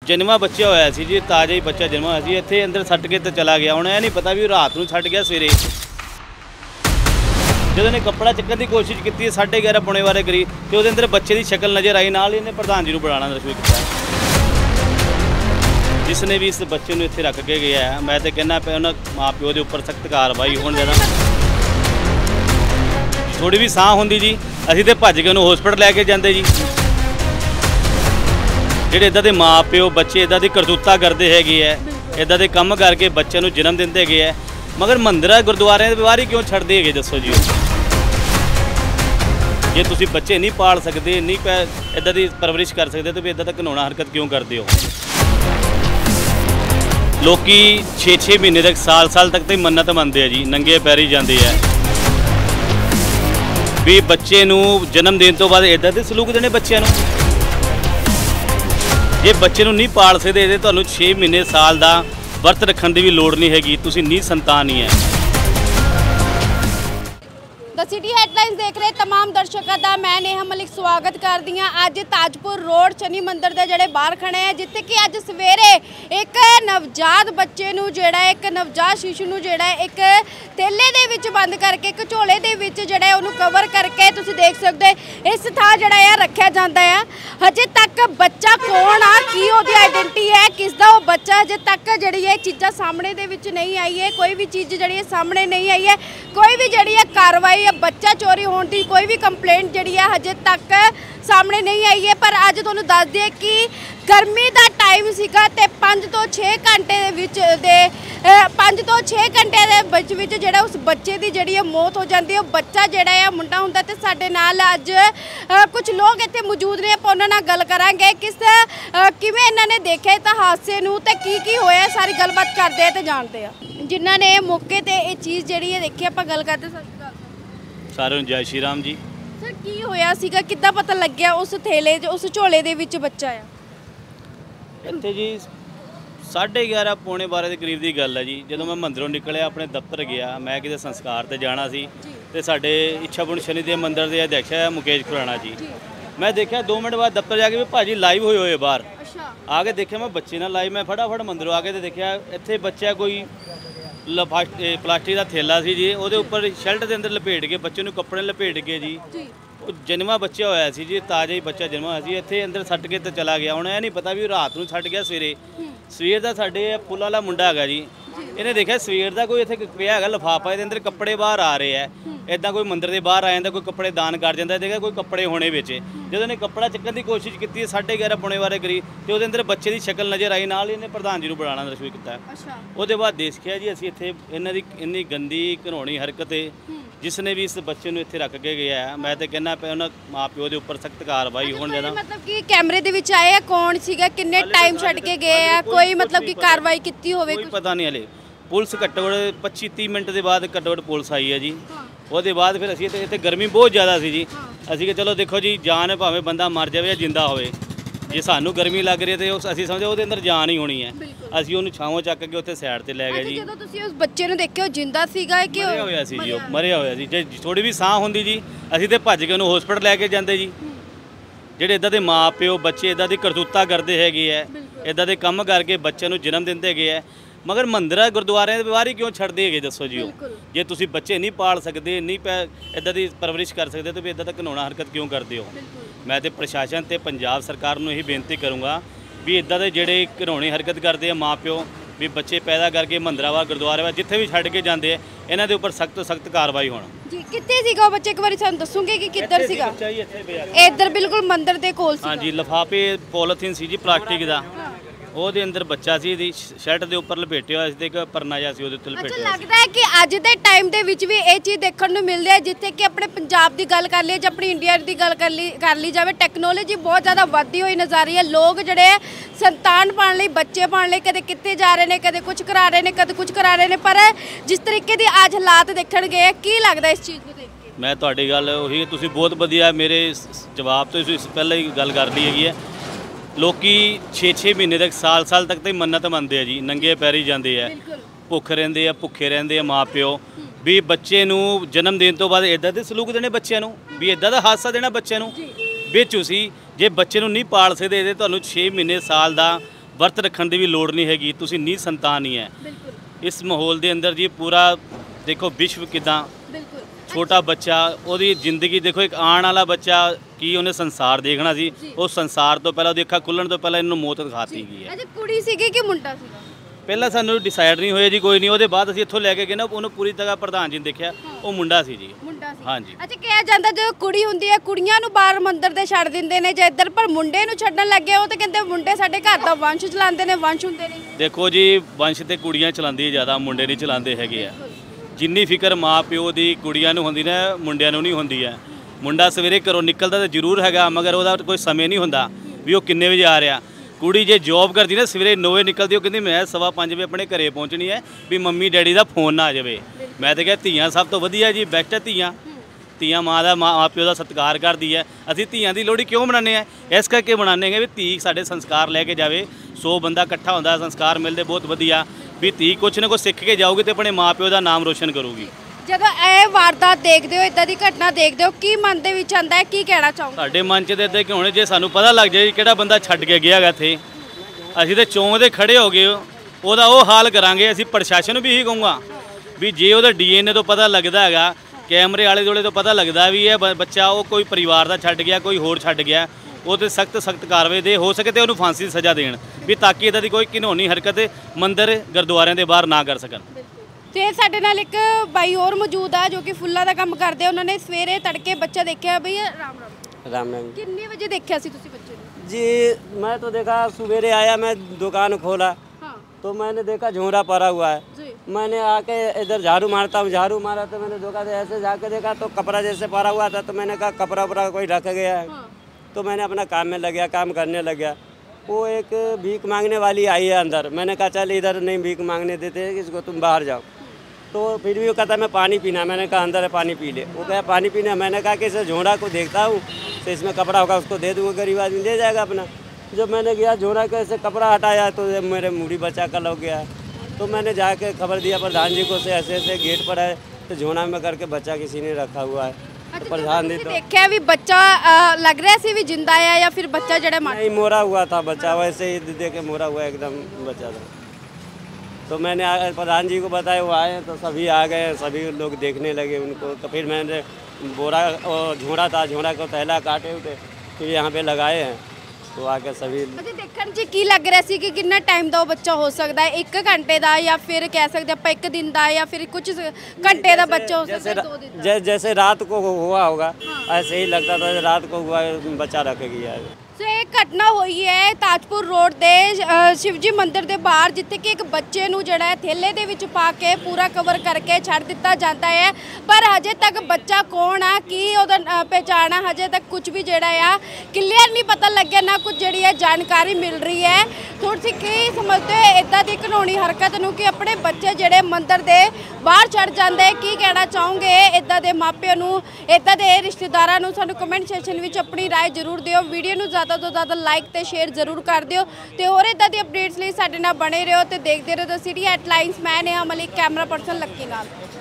जन्मा बच्चा होया सी जी, ताज़ा ही बच्चा जन्मा होया सी। इत्थे अंदर सट के तो चला गया। हुण यह नहीं पता भी रात नूं छड्ड गया सवेरे ਜਦੋਂ ਨੇ ਕੱਪੜਾ ਚੱਕਣ ਦੀ ਕੋਸ਼ਿਸ਼ ਕੀਤੀ 11:30 ਪੌਣੇ 12 ਕਰੀਬ ਤੇ ਉਹਦੇ ਅੰਦਰ ਬੱਚੇ ਦੀ ਸ਼ਕਲ ਨਜ਼ਰ ਆਈ। ਨਾਲ ਹੀ ਇਹਨੇ ਪ੍ਰਧਾਨ ਜੀ ਨੂੰ ਬੁਲਾਉਣਾ ਸ਼ੁਰੂ ਕੀਤਾ। ਜਿਸ ਨੇ ਵੀ ਇਸ ਬੱਚੇ ਨੂੰ ਇੱਥੇ ਰੱਖ ਕੇ ਗਿਆ ਹੈ, ਮੈਂ ਤੇ ਕਹਿੰਦਾ ਪਿਆ ਉਹਨਾਂ ਮਾਂ ਪਿਓ ਦੇ ਉੱਪਰ ਸਖਤ ਕਾਰਵਾਈ ਹੋਣ। ਜ਼ਿਆਦਾ ਥੋੜੀ ਵੀ ਸਾਹ ਹੁੰਦੀ ਜੀ, ਅਸੀਂ ਤੇ ਭੱਜ ਕੇ ਉਹਨੂੰ ਹਸਪੀਟਲ ਲੈ ਕੇ ਜਾਂਦੇ ਜੀ। ਜਿਹੜੇ ਇਦਾਂ ਦੇ ਮਾਂ ਪਿਓ ਬੱਚੇ ਇਦਾਂ ਦੀ ਕਰਤੂਤਾਂ ਕਰਦੇ ਹੈਗੇ ਹੈ, ਇਦਾਂ ਦੇ ਕੰਮ ਕਰਕੇ ਬੱਚਿਆਂ ਨੂੰ ਜਨਮ ਦਿੰਦੇ ਹੈਗੇ ਹੈ, ਮਗਰ ਮੰਦਿਰਾਂ ਗੁਰਦੁਆਰਿਆਂ ਦੇ ਬਾਹਰ ਹੀ ਕਿਉਂ ਛੱਡਦੇ ਹੈਗੇ ਦੱਸੋ ਜੀ। ਜੇ ਤੁਸੀਂ ਬੱਚੇ ਨਹੀਂ ਪਾਲ ਸਕਦੇ, ਨਹੀਂ ਇਦਾਂ ਦੀ ਪਰਵਰਿਸ਼ ਕਰ ਸਕਦੇ ਤਾਂ ਵੀ ਇਦਾਂ ਦਾ ਘਿਨਾਉਣਾ ਹਰਕਤ ਕਿਉਂ ਕਰਦੇ ਹੋ। ਲੋਕੀ 6-6 ਮਹੀਨੇ ਤੱਕ ਸਾਲ ਤੱਕ ਤੇ ਮੰਨਤ ਮੰਨਦੇ ਆ ਜੀ, ਨੰਗੇ ਪੈਰੀ ਜਾਂਦੇ ਆ ਵੀ ਬੱਚੇ ਨੂੰ ਜਨਮ ਦੇਣ ਤੋਂ ਬਾਅਦ ਇਦਾਂ ਦੇ ਸਲੂਕ ਦੇਣੇ ਬੱਚਿਆਂ ਨੂੰ। ਜੇ ਬੱਚੇ ਨੂੰ ਨਹੀਂ ਪਾਲ ਸਕਦੇ ਇਹਦੇ ਤੁਹਾਨੂੰ 6 ਮਹੀਨੇ ਸਾਲ ਦਾ ਵਰਤ ਰੱਖਣ ਦੀ ਵੀ ਲੋੜ ਨਹੀਂ ਹੈਗੀ, ਤੁਸੀਂ ਨੀ ਸੰਤਾਨ ਹੀ ਹੈ। द सिटी हेडलाइंस देख रहे तमाम दर्शकों का मैं नेहा मलिक स्वागत करती हाँ। अज ताजपुर रोड शनि मंदिर के जोड़े बाहर खड़े हैं, जिथे कि अज सवेरे एक नवजात बच्चे नूं जोड़ा एक नवजात शिशु नूं जोड़ा एक थैले दे विच बंद करके एक झोले दे विच जोड़ा उहनूं कवर करके तुसीं देख सकते इस थां जोड़ा है रखा जाता है। हजे तक बच्चा कौन आ, की उहदी आइडेंटिटी है, किसदा वो बच्चा, हजे तक जिहड़ी ये चीज़ां सामने दे विच नहीं आई है। कोई भी चीज़ जिहड़ी सामने नहीं आई है, कोई भी जिहड़ी है कार्रवाई बच्चा चोरी होने की कोई भी कंप्लेंट जी है हजे तक सामने नहीं आई है। पर अज तुहानूं दस दिए कि गर्मी का टाइम सीगा ते 5 ਤੋਂ 6 घंटे दे 5 ਤੋਂ 6 घंटे के जिहड़ा उस बच्चे की जिहड़ी मौत हो जाती है। बच्चा जिहड़ा है मुंडा हुंदा ते साडे नाल अज कुछ लोग इत्थे मौजूद ने, आपां उहनां नाल गल करांगे किस किवें इन्हां ने देखिया इस हादसे नूं ते की होया, सारी गलबात करदे ते जानते आ जिन्हां ने मौके ते ये चीज़ जिहड़ी है देखी। आपां गल करदे सारे जय श्री राम जी। सर की होया सीगा, किद्दां पता लग्या उस थैले उस झोले दे विच बच्चा आ? ਇੱਥੇ ਜੀ 11:30 ਪੌਣੇ 12 ਦੇ ਕਰੀਬ ਦੀ ਗੱਲ ਹੈ ਜੀ। ਜਦੋਂ ਮੈਂ ਮੰਦਿਰੋਂ ਨਿਕਲਿਆ ਆਪਣੇ ਦਫ਼ਤਰ ਗਿਆ, ਮੈਂ ਕਿਤੇ ਸੰਸਕਾਰ ਤੇ ਜਾਣਾ ਸੀ ਤੇ ਸਾਡੇ ਇੱਛਾਪੂਰਨ ਸ਼ਨੀ ਦੇ ਮੰਦਿਰ ਦੇ ਅਧਿਕਸ਼ ਹੈ ਮੁਕੇਸ਼ ਖੁਰਾਣਾ ਜੀ। ਮੈਂ ਦੇਖਿਆ 2 ਮਿੰਟ ਬਾਅਦ ਦਫ਼ਤਰ ਜਾ ਕੇ ਵੀ ਭਾਜੀ ਲਾਈਵ ਹੋਏ ਬਾਹਰ ਆ ਕੇ ਦੇਖਿਆ, ਮੈਂ ਬੱਚੇ ਨਾਲ ਲਾਈਵ। ਮੈਂ ਫਟਾਫਟ ਮੰਦਿਰੋਂ ਆ ਕੇ ਤੇ ਦੇਖਿਆ ਇੱਥੇ ਬੱਚਾ ਕੋਈ ਪਲਾਸਟਿਕ ਦਾ ਥੈਲਾ ਸੀ ਜੀ, ਉਹਦੇ ਉੱਪਰ ਸ਼ੈਲਟ ਦੇ ਅੰਦਰ ਲਪੇਟ ਕੇ ਬੱਚੇ ਨੂੰ ਕੱਪੜੇ ਲਪੇਟ ਕੇ ਜੀ ਉਹ ਜਨਮਾ ਬੱਚਾ ਹੋਇਆ ਸੀ ਜੀ, ਤਾਜ਼ਾ ਹੀ ਬੱਚਾ ਜਨਮਾ ਹੋਇਆ ਸੀ। ਇੱਥੇ ਅੰਦਰ ਸੱਟ ਕੇ ਤੇ ਚਲਾ ਗਿਆ। ਹੁਣ ਇਹ ਨਹੀਂ ਪਤਾ ਵੀ ਰਾਤ ਨੂੰ ਛੱਡ ਗਿਆ ਸਵੇਰ ਦਾ ਸਾਡੇ ਪੁੱਲ ਵਾਲਾ ਮੁੰਡਾ ਹੈਗਾ ਜੀ, ਇਹਨੇ ਦੇਖਿਆ ਸਵੇਰ ਦਾ ਕੋਈ ਇੱਥੇ ਪਿਆ ਹੈਗਾ ਲਿਫਾਫਾ, ਇਹਦੇ ਅੰਦਰ ਕੱਪੜੇ ਬਾਹਰ ਆ ਰਹੇ ਆ। ਇੱਦਾਂ ਕੋਈ ਮੰਦਿਰ ਦੇ ਬਾਹਰ ਆ ਜਾਂਦਾ, ਕੋਈ ਕੱਪੜੇ ਦਾਨ ਕਰ ਜਾਂਦਾ, ਦੇਖਿਆ ਕੋਈ ਕੱਪੜੇ ਹੋਣੇ ਵਿੱਚ। ਜਦੋਂ ਨੇ ਕੱਪੜਾ ਚੱਕਣ ਦੀ ਕੋਸ਼ਿਸ਼ ਕੀਤੀ 11:30 ਪੌਣੇ 12 ਕਰੀਬ ਤੇ ਉਹਦੇ ਅੰਦਰ ਬੱਚੇ ਦੀ ਸ਼ਕਲ ਨਜ਼ਰ ਆਈ। ਨਾਲ ਹੀ ਇਹਨੇ ਪ੍ਰਧਾਨ ਜੀ ਨੂੰ ਬੁਲਾਉਣਾ ਸ਼ੁਰੂ ਕੀਤਾ। ਉਹਦੇ ਬਾਅਦ ਦੇਖਿਆ ਜੀ ਅਸੀਂ ਇੱਥੇ ਇਹਨਾਂ ਦੀ ਇੰਨੀ ਗੰਦੀ ਘਿਨਾਉਣੀ ਹਰਕਤ ਜਿਸ ਨੇ ਵੀ ਇਸ ਬੱਚੇ ਨੂੰ ਇੱਥੇ ਰੱਖ ਕੇ ਗਿਆ ਹੈ, ਮੈਂ ਤੇ ਕਹਿੰਦਾ ਪਿਆ ਉਹਨਾਂ ਮਾਂ ਪਿਓ ਦੇ ਉੱਪਰ ਸਖਤ ਕਾਰਵਾਈ ਹੋਣ। ਜ਼ਿਆਦਾ मतलब कि कैमरे ਦੇ ਵਿੱਚ ਆਏ ਆ ਕੌਣ ਸੀਗਾ, ਕਿੰਨੇ ਟਾਈਮ ਛੱਡ ਕੇ ਗਏ ਆ, ਕੋਈ मतलब कि कार्रवाई ਕੀਤੀ ਹੋਵੇ ਕੋਈ ਪਤਾ ਨਹੀਂ ਹਲੇ। ਪੁਲਿਸ ਘੱਟੋ ਘੱਟ 25-30 ਮਿੰਟ ਦੇ ਬਾਅਦ ਘੱਟੋ ਘੱਟ ਪੁਲਿਸ ਆਈ ਹੈ ਜੀ। ਉਹਦੇ ਬਾਅਦ ਫਿਰ ਅਸੀਂ ਇੱਥੇ ਗਰਮੀ ਬਹੁਤ ਜ਼ਿਆਦਾ ਸੀ ਜੀ, ਅਸੀਂ ਕਿ ਚਲੋ ਦੇਖੋ ਜੀ ਜਾਨ ਭਾਵੇਂ ਬੰਦਾ ਮਰ ਜਾਵੇ ਜਾਂ ਜਿੰਦਾ ਹੋਵੇ, ਜੇ ਸਾਨੂੰ ਗਰਮੀ ਲੱਗ ਰਹੀ ਤੇ ਅਸੀਂ ਸਮਝਦੇ ਉਹਦੇ ਅੰਦਰ ਜਾਨ ਹੀ ਹੋਣੀ ਹੈ। ਅਸੀਂ ਉਹਨੂੰ ਛਾਂਵੋਂ ਚੱਕ ਕੇ ਉੱਥੇ ਸਾਈਡ ਤੇ ਲੈ ਗਏ ਜੀ। ਜਦੋਂ ਤੁਸੀਂ ਉਸ ਬੱਚੇ ਨੂੰ ਦੇਖਿਓ ਜਿੰਦਾ ਸੀਗਾ ਕਿ ਮਰਿਆ ਹੋਇਆ ਸੀ ਜੀ, ਉਹ ਮਰਿਆ ਹੋਇਆ ਸੀ। ਜੇ ਥੋੜੀ ਵੀ ਸਾਹ ਹੁੰਦੀ ਜੀ ਅਸੀਂ ਤੇ ਭੱਜ ਕੇ ਉਹਨੂੰ ਹਸਪੀਟਲ ਲੈ ਕੇ ਜਾਂਦੇ ਜੀ। ਜਿਹੜੇ ਇਦਾਂ ਦੇ ਮਾਂ ਪਿਓ ਬੱਚੇ ਇਦਾਂ ਦੀ ਕਰਤੂਤਾਂ ਕਰਦੇ ਹੈਗੇ ਹੈ, ਇਦਾਂ ਦੇ ਕੰਮ ਕਰਕੇ ਬੱਚਿਆਂ ਨੂੰ ਜਨਮ ਦਿੰਦੇ ਹੈਗੇ ਹੈ, ਮਗਰ ਮੰਦਿਰਾਂ ਗੁਰਦੁਆਰਿਆਂ ਦੇ ਬਾਹਰ ਹੀ ਕਿਉਂ ਛੱਡਦੇ ਹੈਗੇ ਦੱਸੋ ਜੀ। ਉਹ ਜੇ ਤੁਸੀਂ ਬੱਚੇ ਨਹੀਂ ਪਾਲ ਸਕਦੇ, ਨਹੀਂ ਇਦਾਂ ਦੀ ਪਰਵਰਿਸ਼ ਕਰ ਸਕਦੇ ਤਾਂ ਵੀ ਇਦਾਂ ਦਾ ਘਿਨਾਉਣਾ ਹਰਕਤ ਕਿਉਂ ਕਰਦੇ ਹੋ। ਮੈਂ ਤੇ ਪ੍ਰਸ਼ਾਸਨ ਤੇ ਪੰਜਾਬ ਸਰਕਾਰ ਨੂੰ ਇਹੀ ਬੇਨਤੀ ਕਰੂੰਗਾ ਵੀ ਇਦਾਂ ਦੇ ਜਿਹੜੇ ਘਿਨਾਉਣੀ ਹਰਕਤ ਕਰਦੇ ਆ ਮਾਂ ਪਿਓ ਵੀ ਬੱਚੇ ਪੈਦਾ ਕਰਕੇ ਮੰਦਿਰਾਂ ਵਾ ਗੁਰਦੁਆਰੇ ਵਾ ਜਿੱਥੇ ਵੀ ਛੱਡ ਕੇ ਜਾਂਦੇ ਆ, ਇਹਨਾਂ ਦੇ ਉੱਪਰ ਸਖਤ ਤੋਂ ਸਖਤ ਕਾਰਵਾਈ ਹੋਣਾ ਜੀ। ਕਿੱਥੇ ਸੀਗਾ ਉਹ ਬੱਚਾ, ਇੱਕ ਵਾਰੀ ਸਾਨੂੰ ਦੱਸੋਗੇ ਕਿ ਕਿੱਧਰ ਸੀਗਾ? ਬੱਚਾ ਜੀ ਇੱਥੇ ਇੱਧਰ ਬਿਲਕੁਲ ਮੰਦਿਰ ਦੇ ਕੋਲ ਸੀ। ਹਾਂਜੀ, ਲਿਫਾਫੇ ਪੋਲੀਥੀਨ ਸੀ ਜੀ ਪਲਾਸਟਿਕ ਦਾ, ਉਹਦੇ ਅੰਦਰ ਬੱਚਾ ਸੀ, ਇਹਦੀ ਸ਼ਰਟ ਦੇ ਉੱਪਰ ਲਪੇਟਿਆ ਹੋਇਆ ਸੀ ਤੇ ਇੱਕ ਪਰਨਾ ਜਿਹਾ ਸੀ ਉਹਦੇ ਉੱਤੇ ਲਪੇਟਿਆ ਹੋਇਆ ਸੀ। ਲੱਗਦਾ ਹੈ ਕਿ ਅੱਜ ਦੇ ਟਾਈਮ ਦੇ ਵਿੱਚ ਵੀ ਇਹ ਚੀਜ਼ ਦੇਖਣ ਨੂੰ ਮਿਲਦੀ ਹੈ, ਜਿੱਥੇ ਕਿ ਆਪਣੇ ਪੰਜਾਬ ਦੀ ਗੱਲ ਕਰ ਲਈਏ ਜਾਂ ਆਪਣੀ ਇੰਡੀਆ ਦੀ ਗੱਲ ਕਰ ਲਈ ਜਾਵੇ, ਟੈਕਨੋਲੋਜੀ ਬਹੁਤ ਜ਼ਿਆਦਾ ਵੱਧਦੀ ਹੋਈ ਨਜ਼ਰ ਆ ਰਹੀ ਹੈ। ਲੋਕ ਜਿਹੜੇ ਸੰਤਾਨ ਪਾਉਣ ਲਈ, ਬੱਚੇ ਪਾਉਣ ਲਈ ਕਦੇ ਕਿੱਥੇ ਜਾ ਰਹੇ ਨੇ, ਕਦੇ ਕੁਝ ਕਰਾ ਰਹੇ ਨੇ, ਕਦੇ ਕੁਝ ਕਰਾ ਰਹੇ ਨੇ, ਪਰ ਜਿਸ ਤਰੀਕੇ ਦੀ ਅੱਜ ਹਾਲਾਤ ਦੇਖਣ ਗਏ, ਕੀ ਲੱਗਦਾ ਇਸ ਚੀਜ਼ ਨੂੰ ਦੇਖ ਕੇ? ਮੈਂ ਤੁਹਾਡੀ ਗੱਲ ਉਹੀ, ਤੁਸੀਂ ਬਹੁਤ ਵਧੀਆ ਮੇਰੇ ਜਵਾਬ ਤੋਂ ਤੁਸੀਂ ਪਹਿਲਾਂ ਹੀ ਗੱਲ ਕਰ ਲਈ ਹੈਗੀ ਹੈ। ਲੋਕੀ 6-6 ਮਹੀਨੇ ਤੱਕ ਸਾਲ ਤੱਕ ਤੇ ਮੰਨਤ ਮੰਨਦੇ ਆ ਜੀ, ਨੰਗੇ ਪੈਰੀ ਜਾਂਦੇ ਆ, ਭੁੱਖ ਰਹਿੰਦੇ ਆ, ਭੁੱਖੇ ਰਹਿੰਦੇ ਆ ਮਾਂ ਪਿਓ ਵੀ ਬੱਚੇ ਨੂੰ ਜਨਮ ਦੇਣ ਤੋਂ ਬਾਅਦ ਇਦਾਂ ਦੇ ਸਲੂਕ ਦੇਣੇ ਬੱਚਿਆਂ ਨੂੰ, ਵੀ ਇਦਾਂ ਦਾ ਹਾਦਸਾ ਦੇਣਾ ਬੱਚਿਆਂ ਨੂੰ। ਵਿੱਚ ਤੁਸੀਂ ਜੇ ਬੱਚੇ ਨੂੰ ਨਹੀਂ ਪਾਲ ਸਕਦੇ ਇਹਦੇ ਤੁਹਾਨੂੰ 6 ਮਹੀਨੇ ਸਾਲ ਦਾ ਵਰਤ ਰੱਖਣ ਦੀ ਵੀ ਲੋੜ ਨਹੀਂ ਹੈਗੀ, ਤੁਸੀਂ ਨੀ ਸੰਤਾਨ ਹੀ ਹੈ। ਬਿਲਕੁਲ ਇਸ ਮਾਹੌਲ ਦੇ ਅੰਦਰ ਜੀ ਪੂਰਾ ਦੇਖੋ ਵਿਸ਼ਵ ਕਿਦਾਂ ਬਿਲਕੁਲ ਛੋਟਾ ਬੱਚਾ, ਉਹਦੀ ਜ਼ਿੰਦਗੀ ਦੇਖੋ, ਇੱਕ ਆਉਣ ਵਾਲਾ ਬੱਚਾ ਕੀ ਉਹਨੇ ਸੰਸਾਰ ਦੇਖਣਾ ਸੀ, ਉਹ ਸੰਸਾਰ ਤੋਂ ਪਹਿਲਾਂ ਉਹਦੀ ਅੱਖਾਂ ਖੁੱਲਣ ਤੋਂ ਪਹਿਲਾਂ ਇਹਨੂੰ ਮੌਤ ਦਿਖਾਤੀ ਗਈ ਹੈ। ਅੱਛਾ ਕੁੜੀ ਸੀਗੀ ਕਿ ਮੁੰਡਾ ਸੀਗਾ? ਪਹਿਲਾਂ ਸਾਨੂੰ ਡਿਸਾਈਡ ਨਹੀਂ ਹੋਇਆ ਜੀ, ਕੋਈ ਨਹੀਂ, ਉਹਦੇ ਬਾਅਦ ਅਸੀਂ ਇੱਥੋਂ ਲੈ ਕੇ ਗਏ ਨਾ, ਉਹਨੂੰ ਪੂਰੀ ਤਰ੍ਹਾਂ ਪ੍ਰਧਾਨ ਜੀ ਨੇ ਦੇਖਿਆ, ਉਹ ਮੁੰਡਾ ਸੀ ਜੀ। ਮੁੰਡਾ ਸੀ। ਹਾਂਜੀ। ਅੱਛਾ ਕਿਹਾ ਜਾਂਦਾ ਜਦੋਂ ਕੁੜੀ ਹੁੰਦੀ ਹੈ ਕੁੜੀਆਂ ਨੂੰ ਬਾਹਰ ਮੰਦਿਰ ਦੇ ਛੱਡ ਦਿੰਦੇ ਨੇ, ਜੇ ਇੱਧਰ ਪਰ ਮੁੰਡੇ ਨੂੰ ਛੱਡਣ ਲੱਗੇ ਉਹ ਤਾਂ ਕਹਿੰਦੇ ਮੁੰਡੇ ਸਾਡੇ ਘਰ ਦਾ ਵੰਸ਼ ਚਲਾਉਂਦੇ ਨੇ, ਵੰਸ਼ ਹੁੰਦੇ ਨੇ। ਦੇਖੋ ਜੀ ਵੰਸ਼ ਤੇ ਕੁੜੀਆਂ ਚਲਾਉਂਦੀ ਜ਼ਿਆਦਾ, ਮੁੰਡੇ ਨਹੀਂ ਚਲਾਉਂਦੇ ਹੈਗੇ ਆ। ਜਿੰਨੀ ਫਿਕਰ ਮਾਂ ਪਿਓ ਦੀ ਕੁੜੀਆਂ ਨੂੰ ਹੁੰਦੀ ਨਾ, ਮੁੰਡਿਆਂ ਨੂੰ ਨਹੀਂ ਹੁੰਦੀ ਹੈ। ਮੁੰਡਾ ਸਵੇਰੇ ਘਰੋਂ ਨਿਕਲਦਾ ਤਾਂ ਜ਼ਰੂਰ ਹੈਗਾ, ਮਗਰ ਉਹਦਾ ਕੋਈ ਸਮੇਂ ਨਹੀਂ ਹੁੰਦਾ ਵੀ ਉਹ ਕਿੰਨੇ ਵਜੇ ਆ ਰਿਹਾ। ਕੁੜੀ ਜੇ ਜੌਬ ਕਰਦੀ ਨਾ, ਸਵੇਰੇ 9 ਵਜੇ ਨਿਕਲਦੀ, ਉਹ ਕਹਿੰਦੀ ਮੈਂ 5:15 ਵਜੇ ਆਪਣੇ ਘਰੇ ਪਹੁੰਚਣੀ ਹੈ ਵੀ ਮੰਮੀ ਡੈਡੀ ਦਾ ਫੋਨ ਨਾ ਆ ਜਾਵੇ। ਮੈਂ ਤਾਂ ਕਿਹਾ ਧੀਆਂ ਸਭ ਤੋਂ ਵਧੀਆ ਜੀ, ਬੈਸਟ ਹੈ ਧੀਆਂ। ਧੀਆਂ ਮਾਂ ਪਿਓ ਦਾ ਸਤਿਕਾਰ ਕਰਦੀ ਹੈ। ਅਸੀਂ ਧੀਆਂ ਦੀ ਲੋਹੜੀ ਕਿਉਂ ਮਨਾਉਂਦੇ ਆ? ਇਸ ਕਰਕੇ ਮਨਾਉਂਦੇ ਹਾਂ ਵੀ ਧੀ ਸਾਡੇ ਸੰਸਕਾਰ ਲੈ ਕੇ ਜਾਵੇ। 100 ਬੰਦਾ ਇਕੱਠਾ ਹੁੰਦਾ, ਸੰਸਕਾਰ ਮਿਲਦੇ, ਬਹੁਤ ਵਧੀਆ ਵੀ ਧੀ ਕੁਛ ਨਾ ਕੁਛ ਸਿੱਖ ਕੇ ਜਾਊਗੀ ਤੇ ਆਪਣੇ ਮਾਂ ਪਿਓ ਦਾ ਨਾਮ ਰੋਸ਼ਨ ਕਰੂਗੀ। ਜਦੋਂ ਇਹ ਵਾਰਦਾਤ ਦੇਖਦੇ ਹੋ, ਇਦਾਂ ਦੀ ਘਟਨਾ ਦੇਖਦੇ ਹੋ, ਕੀ ਮਨ ਦੇ ਵਿੱਚ ਆਉਂਦਾ ਹੈ, ਕੀ ਕਹਿਣਾ ਚਾਹੋਗੇ? ਸਾਡੇ ਮਨ 'ਚ ਤਾਂ ਇੱਦਾਂ ਕਿ ਹੁਣ ਜੇ ਸਾਨੂੰ ਪਤਾ ਲੱਗ ਜਾਏ ਕਿਹੜਾ ਬੰਦਾ ਛੱਡ ਕੇ ਗਿਆ ਹੈਗਾ ਇੱਥੇ, ਅਸੀਂ ਤੇ ਚੌਂਕ ਦੇ ਖੜੇ ਹੋ ਗਏ, ਉਹਦਾ ਉਹ ਹਾਲ ਕਰਾਂਗੇ। ਅਸੀਂ ਪ੍ਰਸ਼ਾਸਨ ਨੂੰ ਵੀ ਇਹੀ ਕਹੂੰਗਾ ਵੀ ਜੇ ਉਹਦਾ DNA ਤੋਂ ਪਤਾ ਲੱਗਦਾ ਹੈਗਾ, ਕੈਮਰੇ ਆਲੇ ਦੁਆਲੇ ਤੋਂ ਪਤਾ ਲੱਗਦਾ ਵੀ ਇਹ ਬੱਚਾ ਉਹ ਕੋਈ ਪਰਿਵਾਰ ਦਾ ਛੱਡ ਗਿਆ, ਕੋਈ ਹੋਰ ਛੱਡ ਗਿਆ, ਉਹ ਤੇ ਸਖਤ ਕਾਰਵਾਈ ਦੇ, ਹੋ ਸਕੇ ਤੇ ਉਹਨੂੰ ਫਾਂਸੀ ਦੀ ਸਜ਼ਾ ਦੇਣ ਵੀ ਤਾਂ ਕਿ ਇਦਾਂ ਦੀ ਕੋਈ ਘਿਨੌਣੀ ਹਰਕਤ ਮੰਦਿਰ ਗੁਰਦੁਆਰਿਆਂ ਦੇ ਬਾਹਰ ਨਾ ਕਰ ਸਕਣ। ਤੇ ਸਾਡੇ ਨਾਲ ਇੱਕ ਬਾਈ ਹੋਰ ਮੌਜੂਦ ਆ ਜੋ ਕਿ ਫੁੱਲਾਂ ਦਾ ਕੰਮ ਕਰਦੇ ਆ। ਉਹਨਾਂ ਨੇ ਸਵੇਰੇ ਤੜਕੇ ਬੱਚਾ ਦੇਖਿਆ। ਬਈ ਰਾਮ ਰਾਮ। राम राम ਕਿੰਨੇ ਵਜੇ ਦੇਖਿਆ ਸੀ ਤੁਸੀਂ ਬੱਚੇ ਨੂੰ? जी। मैं तो देखा सवेरे आया, मैं दुकान खोला ਹਾਂ तो मैंने देखा झोरा पड़ा हुआ है। ਜੀ मैंने आके इधर झाड़ू मारता हूँ, झाड़ू मारा तो मैंने दुकान ऐसे जाके देखा तो कपड़ा जैसे पड़ा हुआ था, तो मैंने कहा कपड़ा उपड़ा कोई रख गया है। ਹਾਂ तो मैंने अपना काम में लग गया, काम करने लग गया। वो एक भीख मांगने वाली आई है अंदर। मैंने कहा चल इधर नहीं भीख मांगने देते, इसको तुम बाहर जाओ। तो फिर भी वो कहता मैं पानी पीना। मैंने कहा अंदर है, पानी पी ले। वो कहा पानी पीना। मैंने कहा कि इस झोड़ा को देखता हूँ तो इसमें कपड़ा होगा, उसको दे दूँगा, गरीब आदमी ले जाएगा अपना। जब मैंने गया झोड़ा का ऐसे कपड़ा हटाया तो मेरे मूड़ी बचा का लग गया। तो मैंने जाके खबर दिया प्रधान जी को, से ऐसे ऐसे गेट पर है तो झोड़ा में करके बच्चा किसी ने रखा हुआ है। तो प्रधान जी तो ਦੇਖਿਆ ਵੀ ਬੱਚਾ ਲੱਗ ਰਿਹਾ ਸੀ ਵੀ ਜਿੰਦਾ ਆ ਜਾਂ ਫਿਰ ਬੱਚਾ ਜਿਹੜਾ ਮਰ नहीं, मोरा हुआ था बच्चा, वैसे ही दे के मोरा हुआ एकदम बच्चा था। तो मैंने प्रधान जी को बताया, वो आए तो सभी आ गए, सभी लोग देखने लगे उनको। तो फिर मैंने बोरा झोड़ा था, झोड़ा को थैला काटे हुए फिर यहाँ पे लगाए हैं। तो आके सभी ਅੱਛਾ ਦੇਖਣ 'ਚ ਕੀ ਲੱਗ ਰਿਹਾ ਸੀ ਕਿ ਕਿੰਨਾ ਟਾਈਮ ਦਾ ਉਹ ਬੱਚਾ ਹੋ ਸਕਦਾ ਹੈ? 1 ਘੰਟੇ ਦਾ ਜਾਂ ਫਿਰ ਕਹਿ ਸਕਦੇ ਆਪਾਂ 1 ਦਿਨ ਦਾ ਜਾਂ ਫਿਰ ਕੁਝ ਘੰਟੇ ਦਾ ਬੱਚਾ ਹੋ ਸਕਦਾ ਹੈ, 2 ਦਿਨ ਦਾ? जैसे रात को हुआ होगा ऐसे ही लगता था, रात को हुआ बच्चा रख गया है। ਸੋ ਇਹ ਘਟਨਾ ਹੋਈ ਹੈ ਤਾਜਪੁਰ ਰੋਡ ਦੇ ਸ਼ਿਵਜੀ ਮੰਦਿਰ ਦੇ ਬਾਹਰ, ਜਿੱਥੇ ਕਿ ਇੱਕ ਬੱਚੇ ਨੂੰ ਜਿਹੜਾ ਹੈ ਥੈਲੇ ਦੇ ਵਿੱਚ ਪਾ ਕੇ ਪੂਰਾ ਕਵਰ ਕਰਕੇ ਛੱਡ ਦਿੱਤਾ ਜਾਂਦਾ ਹੈ। ਪਰ ਹਜੇ ਤੱਕ ਬੱਚਾ ਕੌਣ ਆ, ਕੀ ਉਹਦਾ ਪਹਿਚਾਣ ਆ, ਹਜੇ ਤੱਕ ਕੁਝ ਵੀ ਜਿਹੜਾ ਆ ਕਲੀਅਰ ਨਹੀਂ ਪਤਾ ਲੱਗਿਆ, ਨਾ ਕੁਝ ਜਿਹੜੀ ਹੈ ਜਾਣਕਾਰੀ ਮਿਲ ਰਹੀ ਹੈ। ਤੁਸੀਂ ਕੀ ਸਮਝਦੇ ਹੋ ਇਦਾਂ ਦੀ ਘਿਨੌਣੀ ਹਰਕਤ ਨੂੰ ਕਿ ਆਪਣੇ ਬੱਚੇ ਜਿਹੜੇ ਮੰਦਿਰ ਦੇ ਬਾਹਰ ਛੱਡ ਜਾਂਦੇ? ਕੀ ਕਹਿਣਾ ਚਾਹੋਗੇ ਇਦਾਂ ਦੇ ਮਾਪਿਆਂ ਨੂੰ, ਇਦਾਂ ਦੇ ਰਿਸ਼ਤੇਦਾਰਾਂ ਨੂੰ? ਸਾਨੂੰ ਕਮੈਂਟ ਸੈਕਸ਼ਨ ਵਿੱਚ ਆਪਣੀ ਰਾਏ ਜ਼ਰੂਰ ਦਿਓ। ਵੀਡੀਓ ਨੂੰ ਜ਼ਿਆਦਾ ਤੋਂ ਜ਼ਿਆਦਾ ਲਾਈਕ ਤੇ ਸ਼ੇਅਰ ਜ਼ਰੂਰ ਕਰ ਦਿਓ ਤੇ ਹੋਰ ਇਦਾਂ ਦੀ ਅਪਡੇਟਸ ਲਈ ਸਾਡੇ ਨਾਲ ਬਣੇ ਰਹੋ ਤੇ ਦੇਖਦੇ ਰਹੋ ਦ ਸਿਟੀ ਹੈਡਲਾਈਨਸ। ਮੈਂ ਨੇਹਾ ਮਲਿਕ, ਕੈਮਰਾ ਪਰਸਨ ਲੱਕੀ ਨਾਲ।